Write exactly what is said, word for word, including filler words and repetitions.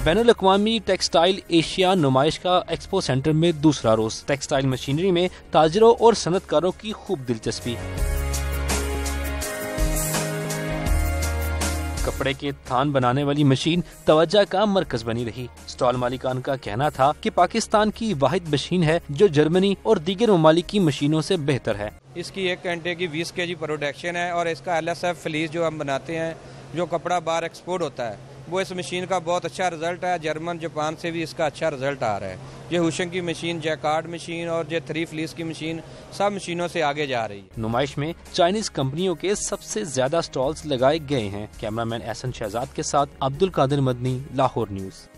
बैनुल-अक़वामी textile Asia नुमाइश का expo centre में दूसरा रोज। टेक्सटाइल मशीनरी में ताजिरों और सनतकारों की खूब दिलचस्पी। कपड़े के थान बनाने वाली मशीन तवज्जो का मरकज बनी रही। स्टॉल मालिकान का कहना था कि पाकिस्तान की वाहिद मशीन है जो जर्मनी और दीगर ममालिक की मशीनों से बेहतर है। इसकी एक घंटे की बीस के जी प्रोडक्शन है और इसका एल एस एफ फ्लीस जो हम बनाते हैं, जो कपड़ा बाहर एक्सपोर्ट होता है, वो इस मशीन का बहुत अच्छा रिजल्ट है। जर्मन जापान से भी इसका अच्छा रिजल्ट आ रहा है। ये हुशन की मशीन, जैकार्ड मशीन और ये थ्री फ्लीस की मशीन सब मशीनों से आगे जा रही है। नुमाइश में चाइनीज कंपनियों के सबसे ज्यादा स्टॉल्स लगाए गए हैं। कैमरामैन एहसन शहजाद के साथ अब्दुल कादिर मदनी, लाहौर न्यूज।